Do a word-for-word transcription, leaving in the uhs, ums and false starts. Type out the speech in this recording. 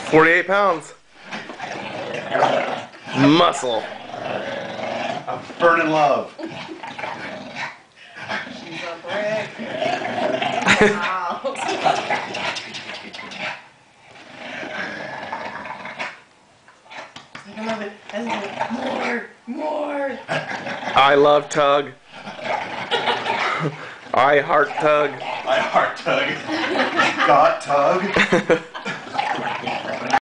forty-eight pounds. Muscle. I'm burning love. She's a brick. Wow. I love it. I love it. More. More. I love tug. I heart tug. I heart tug. Got tug.